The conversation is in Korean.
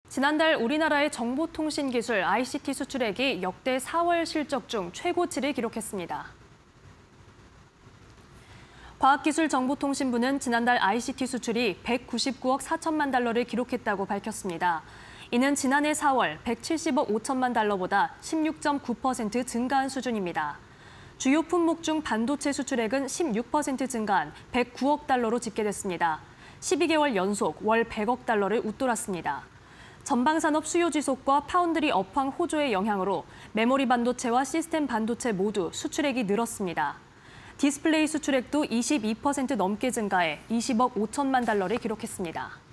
지난달 우리나라의 정보통신기술 ICT 수출액이 역대 4월 실적 중 최고치를 기록했습니다. 과학기술정보통신부는 지난달 ICT 수출이 199억 4천만 달러를 기록했다고 밝혔습니다. 이는 지난해 4월 170억 5천만 달러보다 16.9% 증가한 수준입니다. 주요 품목 중 반도체 수출액은 16% 증가한 109억 달러로 집계됐습니다. 12개월 연속 월 100억 달러를 웃돌았습니다. 전방산업 수요 지속과 파운드리 업황 호조의 영향으로 메모리 반도체와 시스템 반도체 모두 수출액이 늘었습니다. 디스플레이 수출액도 22% 넘게 증가해 20억 5천만 달러를 기록했습니다.